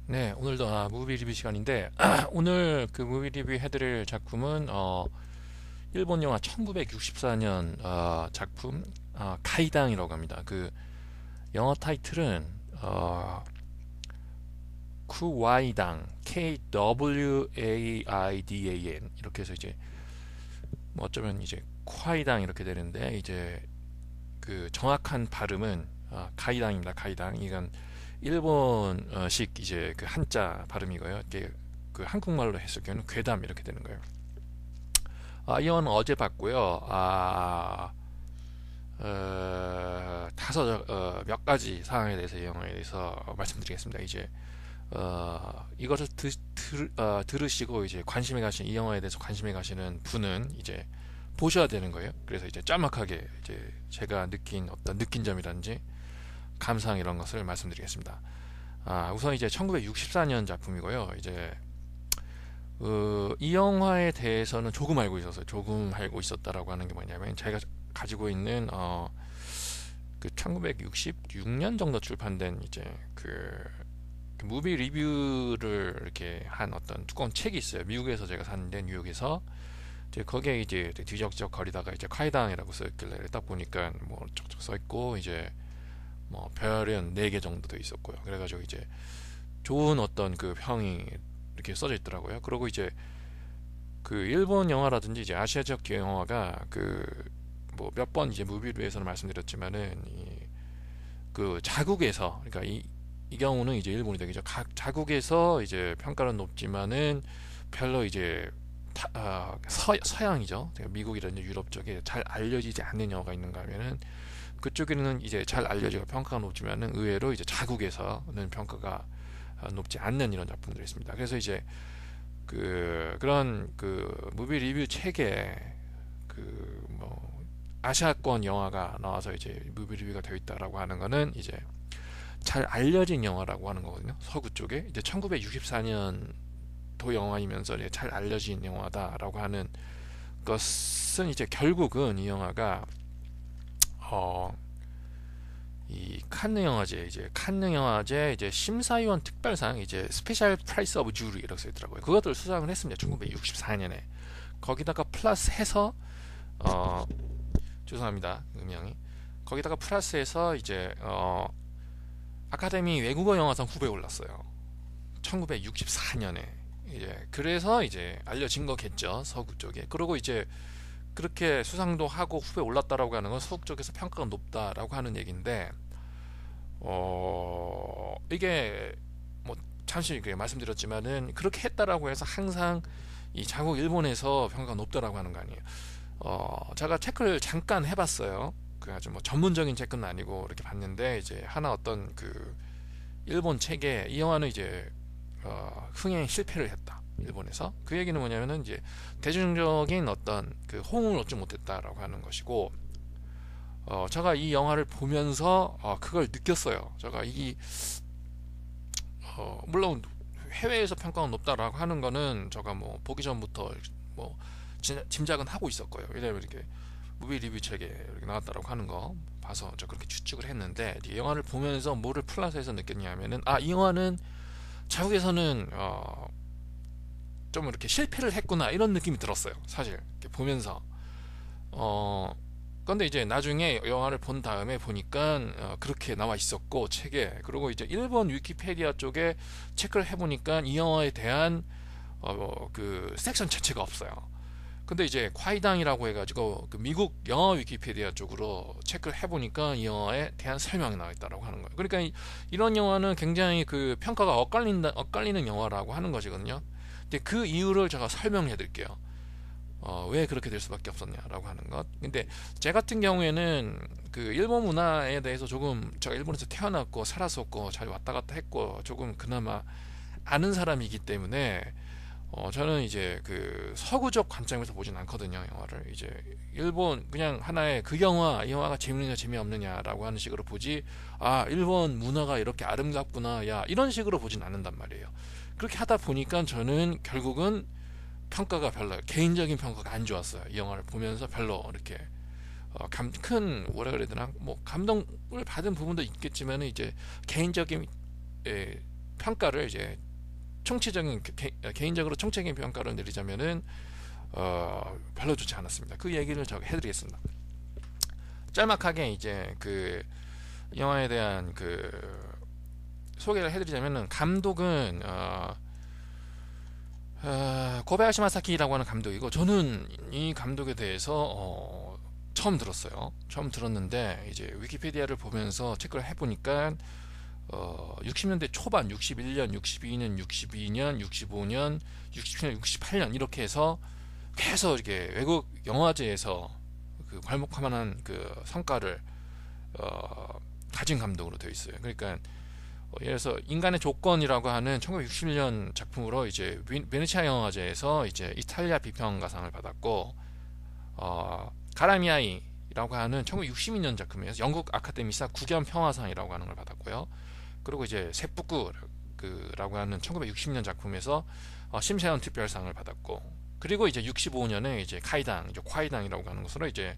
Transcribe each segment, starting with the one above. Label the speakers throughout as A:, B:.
A: 네, 오늘도 무비 리뷰 시간인데 오늘 그 무비 리뷰 해드릴 작품은 일본 영화 1964년 작품 가이당이라고 합니다. 그 영어 타이틀은 쿠와이당 KWAIDAN 이렇게 해서 이제 뭐 어쩌면 이제 콰이당 이렇게 되는데 이제 그 정확한 발음은 가이당입니다. 가이당. 이건 일본식 이제 그 한자 발음이고요. 이게 그 한국말로 했을 경우는 괴담 이렇게 되는 거예요. 이 영화는 어제 봤고요. 몇 가지 사항에 대해서 이 영화에 대해서 말씀드리겠습니다. 이제 이것을 들으시고 이제 관심이 가신 이 영화에 대해서 관심이 가시는 분은 이제 보셔야 되는 거예요. 그래서 이제 짤막하게 이제 제가 느낀 어떤 느낀 점이라든지 감상 이런 것을 말씀드리겠습니다. 우선 이제 1964년 작품이고요. 이제 이 영화에 대해서는 조금 알고 있었어요. 조금 알고 있었다라고 하는 게 뭐냐면 제가 가지고 있는 그 1966년 정도 출판된 이제 그 무비 리뷰를 이렇게 한 어떤 두꺼운 책이 있어요. 미국에서 제가 샀는데 뉴욕에서 이제 거기에 이제 뒤적뒤적 거리다가 이제 카이당이라고 써있길래 딱 보니까 뭐 쩍쩍 써있고 이제 뭐 별은 4개 정도 돼 있었고요. 그래가지고 이제 좋은 어떤 그 평이 이렇게 써져 있더라고요. 그리고 이제 그 일본 영화라든지 이제 아시아적 영화가 그 뭐 몇 번 이제 무비루에서는 말씀드렸지만은 그 자국에서 그러니까 이 경우는 이제 일본이 되겠죠. 각 자국에서 이제 평가는 높지만은 별로 이제 서양이죠. 미국이라든지 유럽 쪽에 잘 알려지지 않는 영화가 있는가 하면은 그쪽에는 이제 잘 알려지고 평가가 높지만은 의외로 이제 자국에서는 평가가 높지 않는 이런 작품들이 있습니다. 그래서 이제 그런 그 무비 리뷰 책에 그 뭐 아시아권 영화가 나와서 이제 무비 리뷰가 되어 있다라고 하는 거는 이제 잘 알려진 영화라고 하는 거거든요. 서구 쪽에 이제 1964년도 영화이면서 이제 잘 알려진 영화다라고 하는 것은 이제 결국은 이 영화가 어, 이 칸느 영화제 이제 심사위원 특별상 이제 스페셜 프라이스 오브 주리 이렇게 써 있더라고요. 그것들 수상을 했습니다. 1964년에 거기다가 플러스 해서 어 죄송합니다 음향이 거기다가 플러스해서 이제 아카데미 외국어 영화상 후보에 올랐어요. 1964년에 이제 그래서 이제 알려진 거겠죠 서구 쪽에. 그리고 이제 그렇게 수상도 하고 후보에 올랐다라고 하는 건 서구 쪽에서 평가가 높다라고 하는 얘기인데 이게 뭐 잠시 말씀드렸지만은 그렇게 했다라고 해서 항상 이 자국 일본에서 평가가 높다라고 하는 거 아니에요. 제가 체크를 잠깐 해봤어요. 그 아주 뭐 전문적인 체크는 아니고 이렇게 봤는데 이제 하나 어떤 그 일본 책에 이 영화는 이제 흥행 실패를 했다. 일본에서 그 얘기는 뭐냐면은 이제 대중적인 어떤 그 호응을 얻지 못했다라고 하는 것이고 제가 이 영화를 보면서 그걸 느꼈어요. 제가 물론 해외에서 평가가 높다라고 하는 거는 제가 뭐 보기 전부터 뭐 짐작은 하고 있었고요. 왜냐면 이렇게 무비 리뷰 책에 이렇게 나왔다라고 하는 거 봐서 저 그렇게 추측을 했는데 이 영화를 보면서 뭐를 플러스해서 느꼈냐면은 이 영화는 자국에서는 좀 이렇게 실패를 했구나 이런 느낌이 들었어요. 사실 이렇게 보면서 근데 이제 나중에 영화를 본 다음에 보니까 그렇게 나와 있었고 책에 그리고 이제 일본 위키페디아 쪽에 체크를 해보니까 이 영화에 대한 그 섹션 자체가 없어요. 근데 이제 콰이당이라고 해가지고 그 미국 영어 위키페디아 쪽으로 체크를 해보니까 이 영화에 대한 설명이 나와 있다라고 하는 거예요. 그러니까 이런 영화는 굉장히 그 평가가 엇갈리는 영화라고 하는 것이거든요. 근데 그 이유를 제가 설명해 드릴게요. 왜 그렇게 될 수밖에 없었냐라고 하는 것. 근데 제 같은 경우에는 그 일본 문화에 대해서 조금 제가 일본에서 태어났고 살았었고 잘 왔다 갔다 했고 조금 그나마 아는 사람이기 때문에 저는 이제 그 서구적 관점에서 보진 않거든요 영화를. 이제 일본 그냥 하나의 그 영화 이 영화가 재밌느냐 재미없느냐라고 하는 식으로 보지 일본 문화가 이렇게 아름답구나 야 이런 식으로 보진 않는단 말이에요. 그렇게 하다 보니까 저는 결국은 평가가 별로 개인적인 평가가 안 좋았어요. 이 영화를 보면서 별로 이렇게 큰 뭐라 그래야 되나 뭐 감동을 받은 부분도 있겠지만 이제 개인적인 평가를 이제 총체적인 개인적으로 총체적인 평가를 내리자면은 별로 좋지 않았습니다. 그 얘기를 제가 해드리겠습니다. 짤막하게 이제 그 영화에 대한 그 소개를 해드리자면은 감독은 고바야시 마사키라고 하는 감독이고, 저는 이 감독에 대해서 처음 들었어요. 처음 들었는데 이제 위키피디아를 보면서 체크를 해보니까 60년대 초반 61년, 62년, 62년, 65년, 67년, 68년 이렇게 해서 계속 이렇게 외국 영화제에서 그 괄목할 만한 그 성과를 가진 감독으로 되어 있어요. 그러니까 예를 들어서 인간의 조건이라고 하는 1961년 작품으로 이제 베네치아 영화제에서 이제 이탈리아 비평가상을 받았고, 가라미아이라고 하는 1962년 작품에서 영국 아카데미상 국연 평화상이라고 하는 걸 받았고요. 그리고 이제 세푸꾸라고 하는 1960년 작품에서 심사위원 특별상을 받았고, 그리고 이제 65년에 이제 콰이당이라고 하는 것으로 이제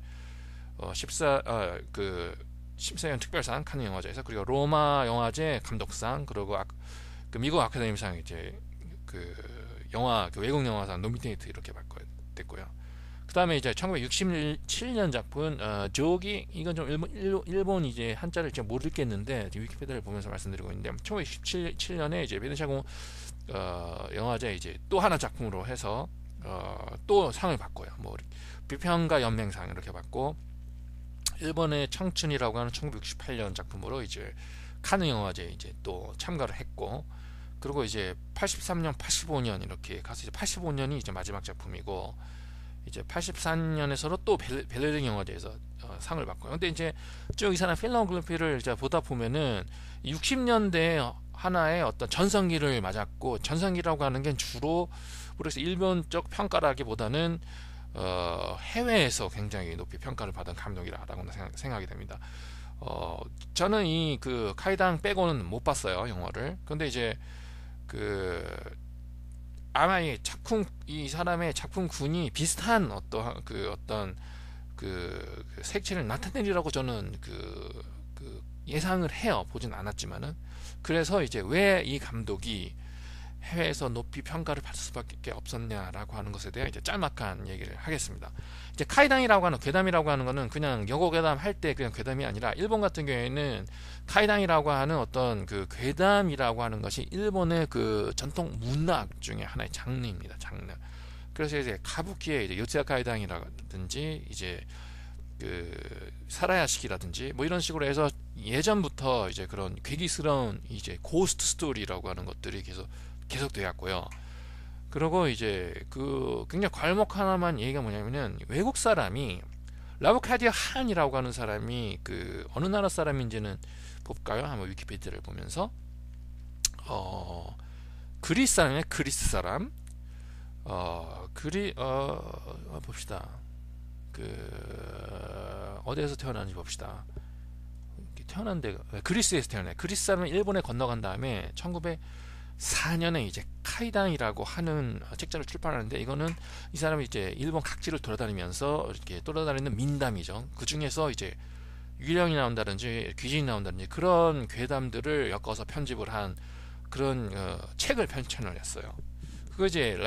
A: 심사위원 특별상 칸느 영화제에서, 그리고 로마 영화제 감독상, 그리고 그 미국 아카데미상 이제 그 외국 영화상 노미네이트 이렇게 받고 됐고요. 그 다음에 이제 1967년 작품 조기, 이건 좀 일본 이제 한자를 제가 모르겠는데 위키피디아를 보면서 말씀드리고 있는데, 1967년에 이제 베네치아 영화제 이제 또 하나 작품으로 해서 또 상을 받고요. 뭐 비평가 연맹상 이렇게 받고, 일본의 청춘이라고 하는 1968년 작품으로 이제 칸느 영화제 이제 또 참가를 했고, 그리고 이제 83년, 85년 이렇게 가서 이제 85년이 이제 마지막 작품이고, 이제 84년에서도 또 베를린 영화제에서 상을 받고요. 근데 이제 쭉 이 사람 필모그래피를 이제 보다 보면은 60년대 하나의 어떤 전성기를 맞았고, 전성기라고 하는 게 주로 그래서 일본 쪽 평가라기보다는 해외에서 굉장히 높이 평가를 받은 감독이라고 생각이 됩니다. 저는 이 그 카이당 빼고는 못 봤어요, 영화를. 근데 이제 아마 이 사람의 작품군이 비슷한 어떤 색채를 나타내리라고 저는 예상을 해요. 보진 않았지만은. 그래서 이제 왜 이 감독이 해외에서 높이 평가를 받을 수밖에 없었냐라고 하는 것에 대해 이제 짤막한 얘기를 하겠습니다. 이제 카이당이라고 하는, 괴담이라고 하는 거는 그냥 여고 괴담 할 때 그냥 괴담이 아니라, 일본 같은 경우에는 카이당이라고 하는 어떤 그 괴담이라고 하는 것이 일본의 그 전통 문학 중에 하나의 장르입니다. 장르. 그래서 이제 가부키의 이제 요츠야 카이당이라든지 이제 그 사라야시키라든지 뭐 이런 식으로 해서 예전부터 이제 그런 괴기스러운 이제 고스트 스토리라고 하는 것들이 계속 되었고요. 그리고 이제 그 굉장히 괄목 하나만 얘기가 뭐냐면은, 외국 사람이 라브카디아 한이라고 하는 사람이 그 어느 나라 사람인지는 볼까요? 한번 위키피디아를 보면서 그리스 사람이에요. 그리스 사람. 봅시다. 어디에서 태어났는지 봅시다. 태어난 데가 그리스에서 태어나요. 그리스 사람은 일본에 건너간 다음에 1904년에 이제 카이당이라고 하는 책자를 출판하는데, 이거는 이 사람이 이제 일본 각지를 돌아다니면서 이렇게 돌아다니는 민담이죠. 그 중에서 이제 유령이 나온다든지 귀신이 나온다든지 그런 괴담들을 엮어서 편집을 한 그런 책을 편찬을 했어요. 그거 이제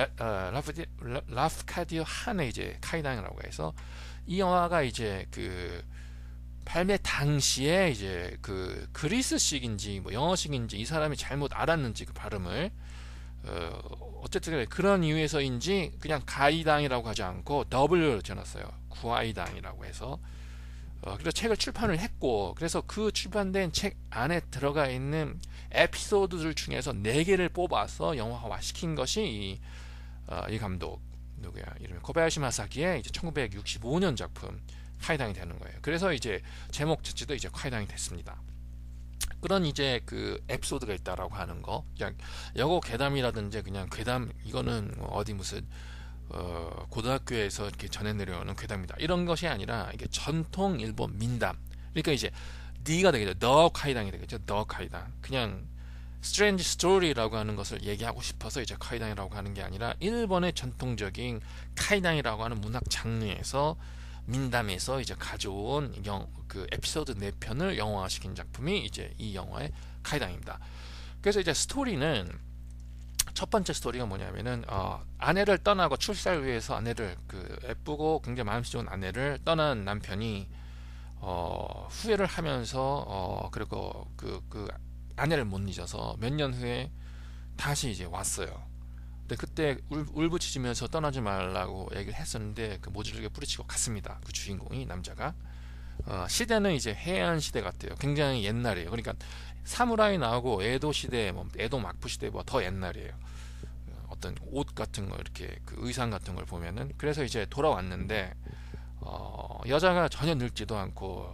A: 라프카디오 한의 이제 카이당이라고 해서, 이 영화가 이제 그 발매 당시에 이제 그 그리스식인지 뭐 영어식인지 이 사람이 잘못 알았는지 그 발음을 어쨌든 그런 이유에서인지 그냥 가이당이라고 하지 않고 W를 지어놨어요. 구아이당이라고 해서. 그래서 책을 출판을 했고, 그래서 그 출판된 책 안에 들어가 있는 에피소드들 중에서 4개를 뽑아서 영화화 시킨 것이 이 감독 누구야? 이름이 코바야시 마사키의 이제 1965년 작품 카이당이 되는 거예요. 그래서 이제 제목 자체도 이제 카이당이 됐습니다. 그런 이제 그 에피소드가 있다라고 하는 거, 그냥 여고 괴담이라든지 그냥 괴담, 이거는 어디 무슨 고등학교에서 이렇게 전해 내려오는 괴담이다, 이런 것이 아니라 이게 전통 일본 민담. 그러니까 이제 D가 되겠죠. 더 카이당이 되겠죠. 더 카이당. 그냥 스트레인지 스토리라고 하는 것을 얘기하고 싶어서 이제 카이당이라고 하는 게 아니라, 일본의 전통적인 카이당이라고 하는 문학 장르에서 민담에서 이제 가져온 그 에피소드 4편을 영화화시킨 작품이 이제 이 영화의 카이당입니다. 그래서 이제 스토리는 첫 번째 스토리가 뭐냐면은 아내를 떠나고 출산을 위해서 아내를 예쁘고 굉장히 마음씨 좋은 아내를 떠난 남편이 후회를 하면서 그리고 그 아내를 못 잊어서 몇 년 후에 다시 이제 왔어요. 근데 그때 울부짖으면서 떠나지 말라고 얘기를 했었는데 그 모질게 뿌리치고 갔습니다. 그 주인공이 남자가. 시대는 이제 해안 시대 같아요. 굉장히 옛날이에요. 그러니까 사무라이 나오고 에도 시대, 뭐 에도 막부 시대 뭐 더 옛날이에요. 어떤 옷 같은 거 이렇게 그 의상 같은 걸 보면은. 그래서 이제 돌아왔는데 여자가 전혀 늙지도 않고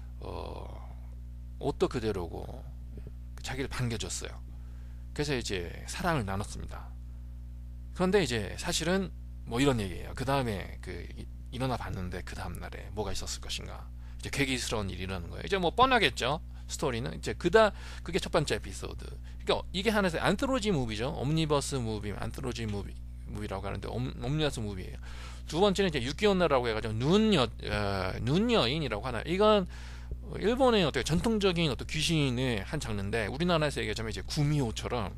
A: 옷도 그대로고 자기를 반겨줬어요. 그래서 이제 사랑을 나눴습니다. 그런데 이제 사실은 뭐 이런 얘기예요. 그 다음에 일어나 봤는데 그 다음 날에 뭐가 있었을 것인가. 이제 괴기스러운 일이 일어나는 거예요. 이제 뭐 뻔하겠죠. 스토리는 이제 그게 첫 번째 에피소드. 그러니까 이게 하나의 안트로지 무비죠. 옴니버스 무비, 안트로지 무비라고 하는데 옴니버스 무비예요. 두 번째는 이제 유키오나라고 해가지고 눈여인이라고 하나. 이건 일본의 어떻게 전통적인 어떤 귀신의 한 장르인데 우리나라에서 얘기하자면 이제 구미호처럼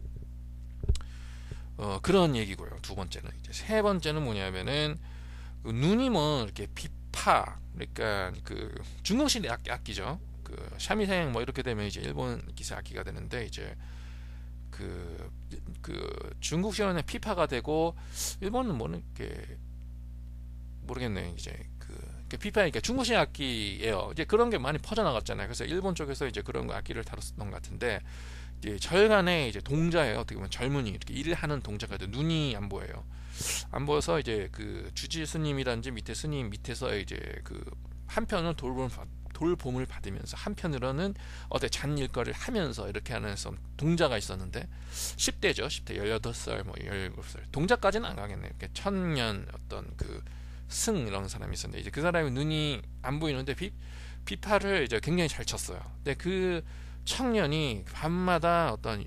A: 그런 얘기고요. 두 번째는 이제 세 번째는 뭐냐면은 눈이 뭐 이렇게 비파, 그러니까 그 중국식 악기죠. 그 샤미생 뭐 이렇게 되면 이제 일본 기사 악기가 되는데 이제 그 중국식은 피파가 되고 일본은 뭐는 이렇게 모르겠네. 이제 피파니까 중국식 악기예요. 이제 그런 게 많이 퍼져나갔잖아요. 그래서 일본 쪽에서 이제 그런 거 악기를 다뤘던 것 같은데 이제 절간에 이제 동자예요. 어떻게 보면 젊은이 이렇게 일을 하는 동자가 돼. 눈이 안 보여요. 안 보여서 이제 그 주지 스님이라든지 밑에 스님 밑에서 이제 그 한편은 돌봄을 받으면서 한편으로는 잔 일거리를 하면서 이렇게 하는 동자가 있었는데 10대죠. 10대 18살 뭐 17살 동자까지는 안 가겠네요. 이렇게 천년 어떤 그 승 이런 사람이 있었는데 이제 그 사람이 눈이 안 보이는데 비파를 이제 굉장히 잘 쳤어요. 근데 그 청년이 밤마다 어떤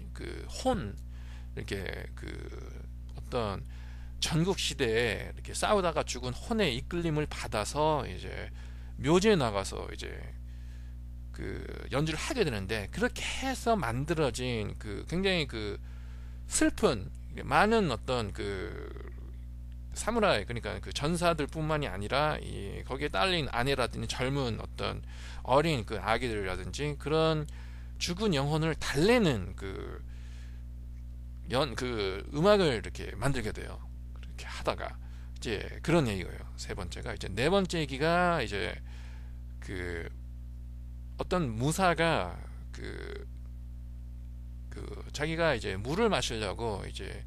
A: 이렇게 어떤 전국 시대에 이렇게 싸우다가 죽은 혼의 이끌림을 받아서 이제 묘지에 나가서 이제 연주를 하게 되는데 그렇게 해서 만들어진 굉장히 슬픈 많은 어떤 사무라이, 그러니까 전사들뿐만이 아니라 거기에 딸린 아내라든지 젊은 어떤 어린 아기들이라든지 그런 죽은 영혼을 달래는 음악을 이렇게 만들게 돼요. 그렇게 하다가 이제 그런 얘기예요. 세 번째가 이제 네 번째 얘기가 이제 어떤 무사가 자기가 이제 물을 마시려고 이제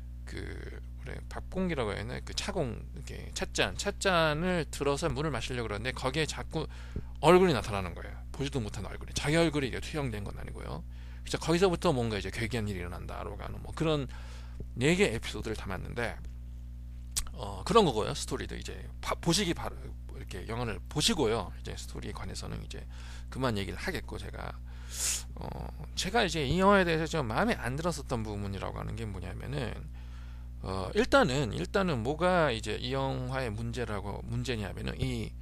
A: 밥공기라고 해야 하나 차공 이렇게 찻잔을 들어서 물을 마시려고 그러는데 거기에 자꾸 얼굴이 나타나는 거예요. 보지도 못한 얼굴이. 자기 얼굴이 이게 투영된 건 아니고요. 그래서 거기서부터 뭔가 이제 괴기한 일이 일어난다라고 하는 뭐 그런 4개 에피소드를 담았는데 그런 거고요. 스토리도 이제 보시기 바로 이렇게 영화를 보시고요. 이제 스토리에 관해서는 이제 그만 얘기를 하겠고 제가 이제 이 영화에 대해서 좀 마음에 안 들었었던 부분이라고 하는 게 뭐냐면은 일단은 뭐가 이제 이 영화의 문제냐면은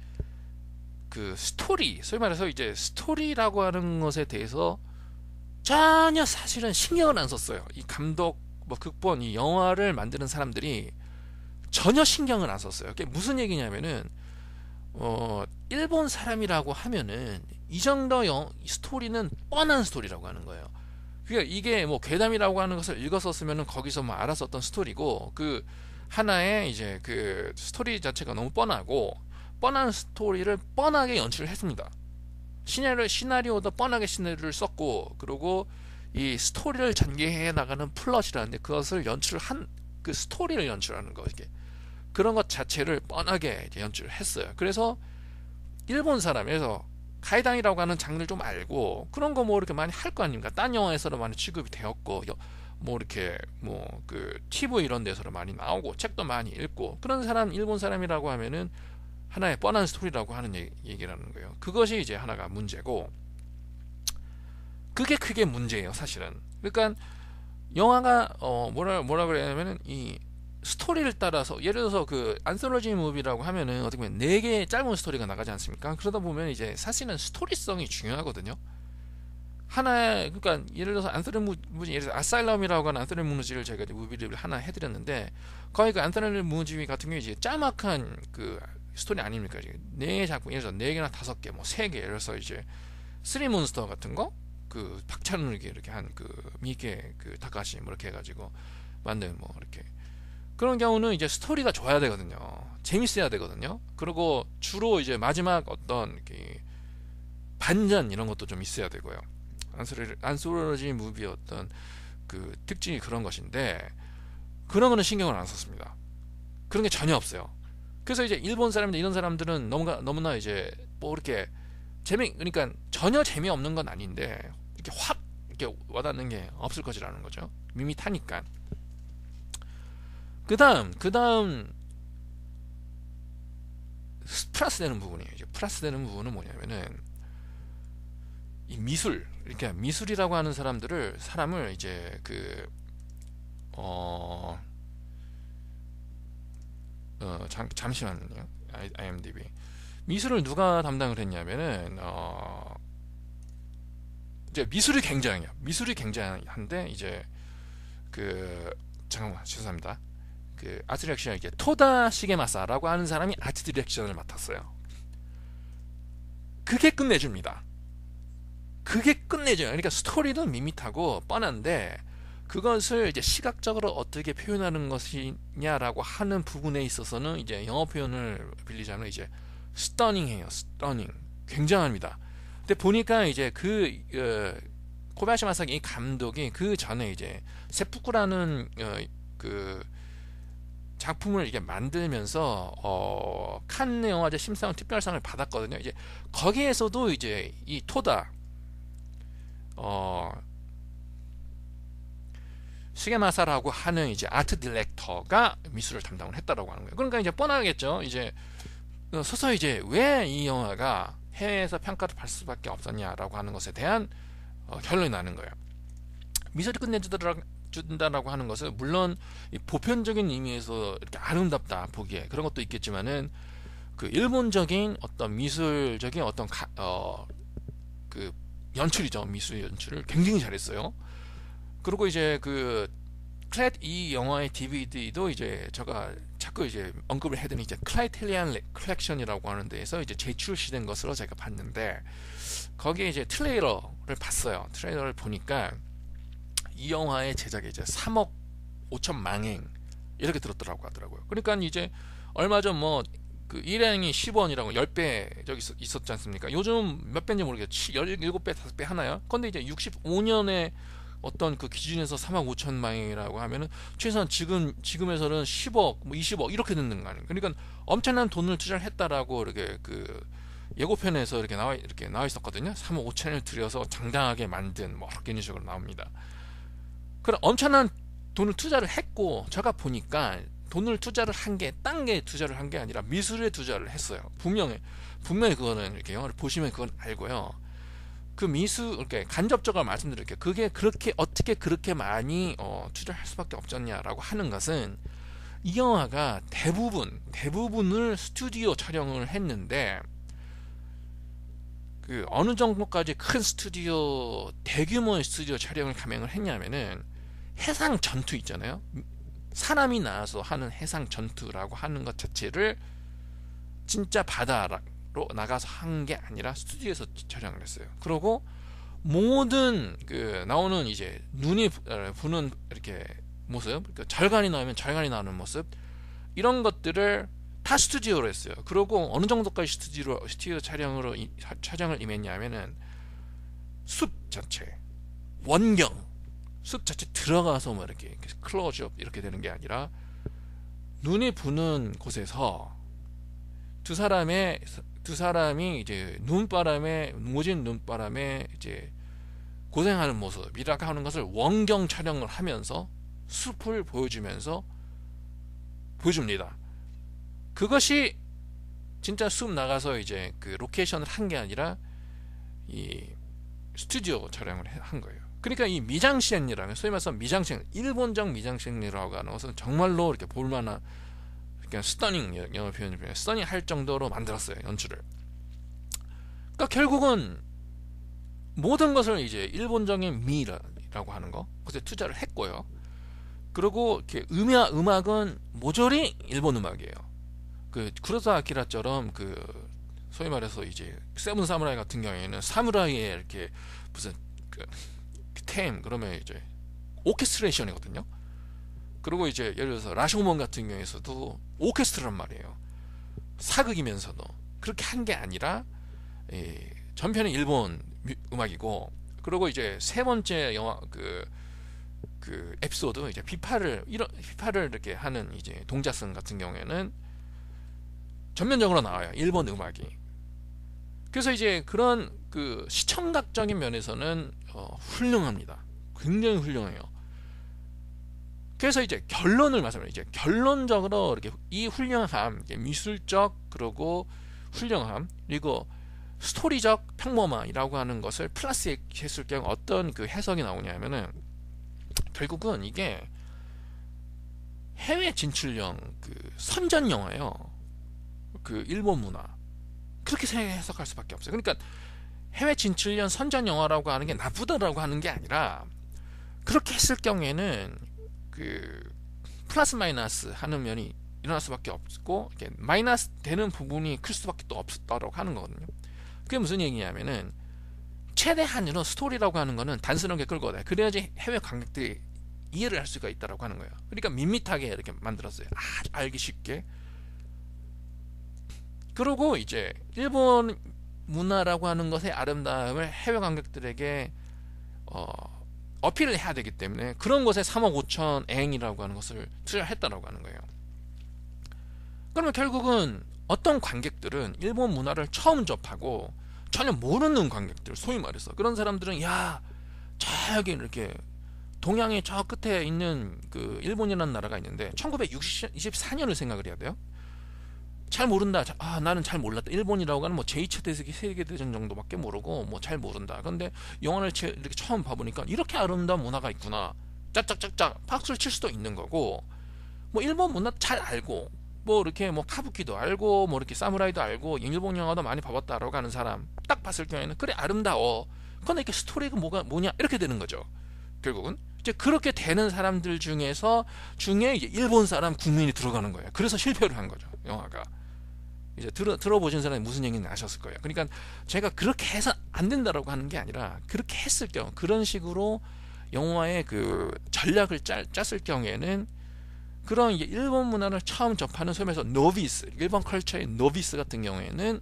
A: 스토리, 소위 말해서 이제 스토리라고 하는 것에 대해서 전혀 사실은 신경을 안 썼어요. 이 감독, 뭐 극본, 이 영화를 만드는 사람들이 전혀 신경을 안 썼어요. 그게 무슨 얘기냐면은 일본 사람이라고 하면은 이 정도 스토리는 뻔한 스토리라고 하는 거예요. 그러니까 이게 뭐 괴담이라고 하는 것을 읽었었으면은 거기서 뭐 알았었던 스토리고 하나의 이제 스토리 자체가 너무 뻔하고 뻔한 스토리를 뻔하게 연출을 했습니다. 시나리오도 뻔하게 시나리오를 썼고 그리고 이 스토리를 전개해 나가는 플롯이라는데 그것을 연출한 스토리를 연출하는 거 이게 그런 것 자체를 뻔하게 이제 연출을 했어요. 그래서 일본 사람에서 가이당이라고 하는 장르를 좀 알고 그런 거 뭐 이렇게 많이 할 거 아닙니까? 딴 영화에서도 많이 취급이 되었고 뭐 이렇게 TV 이런 데서도 많이 나오고 책도 많이 읽고 그런 사람 일본 사람이라고 하면은 하나의 뻔한 스토리라고 하는 얘기라는 거예요. 그것이 이제 하나가 문제고 그게 크게 문제예요, 사실은. 그러니까 영화가 뭐라 그래야냐면은 이 스토리를 따라서 예를 들어서 안솔로지 무비라고 하면은 어떻게 보면 4개의 짧은 스토리가 나가지 않습니까? 그러다 보면 이제 사실은 스토리성이 중요하거든요. 하나, 그러니까 예를 들어서 안소니 무지, 예를 들어서 아사일럼이라고 하는 안소니 무지를 제가 이제 무비를 하나 해드렸는데, 거의 그 안소니 무지 같은 경우에 이제 짤막한 그 스토리 아닙니까? 네 작품, 예를 들어서 네 개나 다섯 개, 뭐 세 개, 예를 들어서 이제 쓰리 몬스터 같은 거, 그 박찬욱이 이렇게 한 그 미개 그 다카시 뭐 이렇게 해가지고 만든 뭐 이렇게 그런 경우는 이제 스토리가 좋아야 되거든요. 재밌어야 되거든요. 그리고 주로 이제 마지막 어떤 반전 이런 것도 좀 있어야 되고요. 안소로지 무비의 어떤 그 특징이 그런 것인데, 그런 거는 신경을 안 썼습니다. 그런 게 전혀 없어요. 그래서 이제 일본 사람들, 이런 사람들은 너무나 이제 뭐 이렇게 그러니까 전혀 재미없는 건 아닌데 이렇게 확 이렇게 와닿는 게 없을 것이라는 거죠. 밋밋하니까. 그 다음 플러스 되는 부분이에요. 이제 플러스 되는 부분은 뭐냐면은 이 미술, 이렇게 미술이라고 하는 사람을 이제 잠시만요. IMDb 미술을 누가 담당을 했냐면은 이제 미술이 굉장한데 이제 잠깐만, 죄송합니다. 아트 디렉션, 이게 토다 시게마사라고 하는 사람이 아트 디렉션을 맡았어요. 그게 끝내줍니다. 그게 끝내줘요. 그러니까 스토리도 밋밋하고 뻔한데, 그것을 이제 시각적으로 어떻게 표현하는 것이냐라고 하는 부분에 있어서는 이제 영어 표현을 빌리자면 이제 스터닝해요. 스터닝. 굉장합니다. 근데 보니까 이제 코바야시 마사기 감독이 그 전에 이제 세푸쿠라는 그 작품을 이게 만들면서 칸네 영화제 심사원 특별상을 받았거든요. 이제 거기에서도 이제 이 토다 시게마사라고 하는 이제 아트 디렉터가 미술을 담당을 했다라고 하는 거예요. 그러니까 이제 뻔하겠죠. 이제 서서히 이제 왜 이 영화가 해외에서 평가를 받을 수밖에 없었냐라고 하는 것에 대한 결론이 나는 거예요. 미술이 끝내준다라고 하는 것은 물론 이 보편적인 의미에서 이렇게 아름답다 보기에 그런 것도 있겠지만은, 그 일본적인 어떤 미술적인 어떤 그 연출이죠. 미술 연출을 굉장히 잘했어요. 그리고 이제 이 영화의 DVD도 이제 제가 자꾸 이제 언급을 해드린 이제 크라이테리안 컬렉션이라고 하는 데에서 이제 재출시된 것으로 제가 봤는데, 거기에 이제 트레일러를 봤어요. 트레일러를 보니까 이 영화의 제작에 이제 3억 5천만 엔 이렇게 들었더라고 하더라고요. 그러니까 이제 얼마 전 뭐 일행이 10원이라고 10배 저기 있었지 않습니까? 요즘 몇 배인지 모르겠어요. 17배, 5배 하나요? 근데 이제 65년에 어떤 그 기준에서 3억 5천만 원이라고 하면은 최소한 지금에서는 10억, 뭐 20억 이렇게 듣는 거 아니에요. 그러니까 엄청난 돈을 투자를 했다라고 이렇게 예고편에서 이렇게 나와 있었거든요. 3억 5천을 들여서 장당하게 만든 뭐 이런 식으로 나옵니다. 그럼 엄청난 돈을 투자를 했고, 제가 보니까 돈을 투자를 한 게 딴 게 투자를 한 게 아니라 미술에 투자를 했어요. 분명히 그거는 이렇게 영화를 보시면 그건 알고요. 그 미술, 이렇게 간접적으로 말씀드릴게요. 그게 어떻게 그렇게 많이 투자할 수밖에 없었냐라고 하는 것은, 이 영화가 대부분을 스튜디오 촬영을 했는데, 어느 정도까지 큰 스튜디오, 대규모의 스튜디오 촬영을 감행을 했냐면은, 해상 전투 있잖아요. 사람이 나와서 하는 해상 전투라고 하는 것 자체를 진짜 바다로 나가서 한 게 아니라 스튜디오에서 촬영을 했어요. 그리고 모든 나오는 이제 눈이 부는 이렇게 모습, 절간이 나오면 절간이 나오는 모습, 이런 것들을 다 스튜디오로 했어요. 그리고 어느 정도까지 스튜디오 촬영을 임했냐면은 숲 자체, 원경 숲 자체 들어가서 뭐 이렇게 클로즈업 이렇게 되는 게 아니라, 눈이 부는 곳에서 두 사람이 이제 모진 눈바람에 이제 고생하는 모습이라고 하는 것을 원경 촬영을 하면서 숲을 보여줍니다. 그것이 진짜 숲 나가서 이제 로케이션을 한 게 아니라 이 스튜디오 촬영을 한 거예요. 그러니까 이 미장센이라는, 소위 말해서 일본적 미장센이라고 하는 것은 정말로 이렇게 볼만한, 그냥 스터닝, 영어 표현 중에 스터닝 할 정도로 만들었어요, 연출을. 그러니까 결국은 모든 것을 이제 일본적인 미라고 하는 거 그것에 투자를 했고요. 그리고 이렇게 음악은 모조리 일본 음악이에요. 그 쿠로사와 아키라처럼 그 소위 말해서 이제 세븐 사무라이 같은 경우에는 사무라이의 이렇게 무슨 그 테임 그러면 이제 오케스트레이션이거든요. 그리고 이제 예를 들어서 라쇼몬 같은 경우에서도 오케스트라란 말이에요. 사극이면서도 그렇게 한 게 아니라 전편은 일본 음악이고, 그리고 이제 세 번째 영화 그 에피소드 이제 비파를 이렇게 하는 이제 동자승 같은 경우에는 전면적으로 나와요, 일본 음악이. 그래서 이제 그런 그 시청각적인 면에서는 훌륭합니다. 굉장히 훌륭해요. 그래서 이제 결론을 말씀드려요. 이제 결론적으로 이렇게 이 훌륭함, 미술적 그리고 훌륭함 그리고 스토리적 평범함이라고 하는 것을 플러스 했을 경우 어떤 그 해석이 나오냐면은 결국은 이게 해외 진출형 그 선전 영화예요. 그 일본 문화 그렇게 해석할 수밖에 없어요. 그러니까 해외 진출형 선전 영화라고 하는 게 나쁘다라고 하는 게 아니라 그렇게 했을 경우에는 그 플러스 마이너스 하는 면이 일어날 수밖에 없고 이렇게 마이너스 되는 부분이 클 수밖에 또 없다라고 하는 거거든요. 그게 무슨 얘기냐면은 최대한으로 스토리라고 하는 거는 단순하게 끌고 가야 돼. 그래야지 해외 관객들이 이해를 할 수가 있다라고 하는 거예요. 그러니까 밋밋하게 이렇게 만들었어요. 아주 알기 쉽게. 그리고 이제 일본 문화라고 하는 것의 아름다움을 해외 관객들에게 어필을 해야 되기 때문에 그런 것에 3억 5천 엔이라고 하는 것을 투자했다라고 하는 거예요. 그러면 결국은 어떤 관객들은 일본 문화를 처음 접하고 전혀 모르는 관객들, 소위 말해서 그런 사람들은 야, 저기 이렇게 동양의 저 끝에 있는 그 일본이라는 나라가 있는데 1924년을 생각을 해야 돼요. 잘 모른다. 나는 잘 몰랐다. 일본이라고 하는 뭐 제2차 세계대전 정도밖에 모르고 뭐 잘 모른다. 근데 영화를 이렇게 처음 봐보니까 이렇게 아름다운 문화가 있구나. 짝짝짝짝 박수를 칠 수도 있는 거고, 뭐 일본 문화 잘 알고, 뭐 이렇게 뭐 카부키도 알고, 뭐 이렇게 사무라이도 알고, 일본 영화도 많이 봐봤다라고 하는 사람 딱 봤을 경우에는 그래 아름다워. 근데 이렇게 스토리가 뭐냐 이렇게 되는 거죠. 결국은 이제 그렇게 되는 사람들 중에 이제 일본 사람 국민이 들어가는 거예요. 그래서 실패를 한 거죠, 영화가. 이제 들어보신 사람이 무슨 얘기인지 아셨을 거예요. 그러니까 제가 그렇게 해서 안 된다라고 하는 게 아니라 그렇게 했을 경우, 그런 식으로 영화의 그 전략을 짰을 경우에는 그런 이제 일본 문화를 처음 접하는 소위 말해서 노비스, 일본 컬처의 노비스 같은 경우에는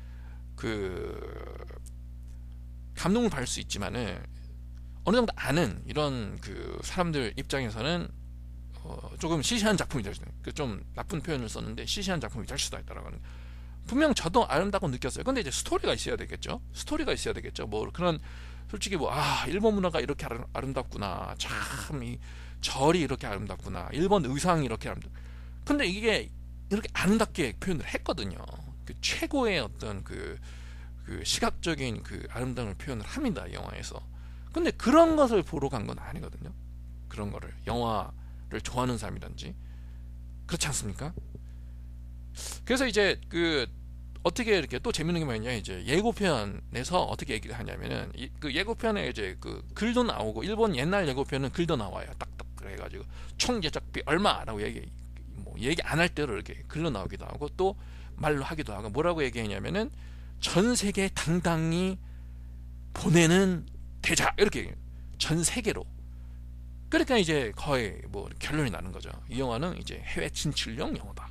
A: 그 감동을 받을 수 있지만은 어느 정도 아는 이런 그 사람들 입장에서는 조금 시시한 작품이 될 수도 있어요. 좀 나쁜 표현을 썼는데 시시한 작품이 될 수도 있다라고 하는. 분명 저도 아름답고 느꼈어요. 근데 이제 스토리가 있어야 되겠죠. 뭐 그런 솔직히 일본 문화가 이렇게 아름답구나. 참 이 절이 이렇게 아름답구나. 일본 의상이 이렇게 아름답. 근데 이게 이렇게 아름답게 표현을 했거든요. 그 최고의 어떤 그 시각적인 그 아름다움을 표현을 합니다, 영화에서. 근데 그런 것을 보러 간 건 아니거든요. 그런 거를 영화를 좋아하는 사람이든지 그렇지 않습니까? 그래서 이제 그 어떻게 이렇게 또 재밌는 게 뭐냐, 이제 예고편에서 어떻게 얘기를 하냐면은 그 예고편에 이제 그 글도 나오고, 일본 옛날 예고편은 글도 나와요. 딱딱 그래가지고 총 제작비 얼마라고 얘기 안 할 때로 이렇게 글로 나오기도 하고 또 말로 하기도 하고, 뭐라고 얘기하냐면은 전 세계에 당당히 보내는 대작, 이렇게 얘기해요. 전 세계로. 그러니까 이제 거의 뭐 결론이 나는 거죠. 이 영화는 이제 해외 진출용 영화다.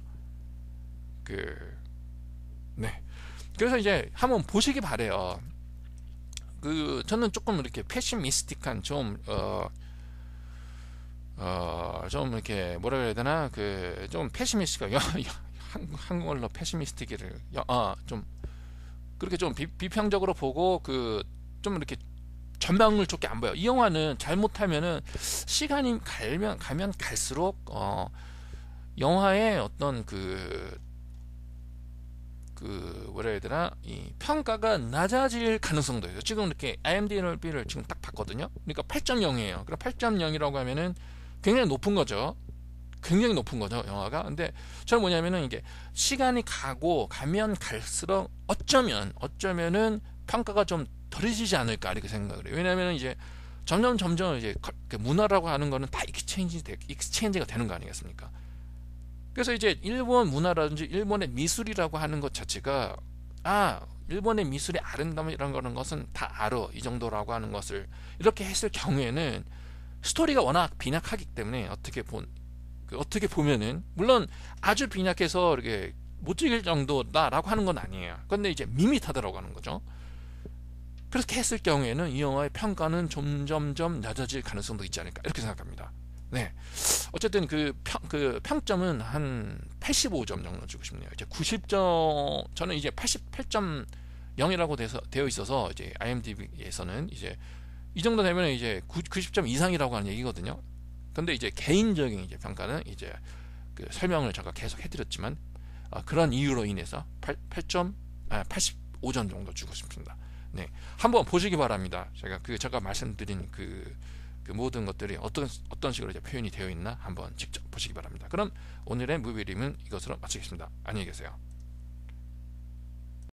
A: 네. 그래서 이제 한번 보시기 바래요. 저는 조금 이렇게 패시미스틱한 좀 이렇게 뭐라 그래야 되나, 좀 패시미스틱한 한국어로 패시미스틱을 좀 그렇게 좀 비평적으로 보고 좀 이렇게 전망을 좋게 안 봐요. 이 영화는 잘못하면은 시간이 가면 갈수록 영화의 어떤 뭐라 해야 되나, 이 평가가 낮아질 가능성도 있어요. 지금 이렇게 IMDb를 지금 딱 봤거든요. 그러니까 8.0이에요. 그럼 8.0이라고 하면은 굉장히 높은 거죠. 영화가. 근데 저는 뭐냐면은 이게 시간이 가면 갈수록 어쩌면은 평가가 좀 덜해지지 않을까 이렇게 생각을 해요. 왜냐하면 이제 점점 이제 그 문화라고 하는 거는 다 익스체인지가 되는 거 아니겠습니까? 그래서 이제 일본 문화라든지 일본의 미술이라고 하는 것 자체가 일본의 미술의 아름다움이라는 거는 것은 다 알아 이 정도라고 하는 것을 이렇게 했을 경우에는 스토리가 워낙 빈약하기 때문에 어떻게 보면은 물론 아주 빈약해서 이렇게 못 즐길 정도다라고 하는 건 아니에요. 근데 이제 밋밋하다라고 하는 거죠. 그렇게 했을 경우에는 이 영화의 평가는 점점점 낮아질 가능성도 있지 않을까 이렇게 생각합니다. 네, 어쨌든 그 평점은 한 85점 정도 주고 싶네요. 이제 90점 저는 이제 88.0이라고 되어 있어서 이제 IMDb에서는 이제 이 정도 되면 이제 90점 이상이라고 하는 얘기거든요. 근데 이제 개인적인 이제 평가는 이제 그 설명을 제가 계속 해드렸지만 그런 이유로 인해서 85점 정도 주고 싶습니다. 네, 한번 보시기 바랍니다. 제가 말씀드린 그 모든 것들이 어떤 식으로 이제 표현이 되어 있나 한번 직접 보시기 바랍니다. 그럼 오늘의 무비림은 이것으로 마치겠습니다. 안녕히 계세요.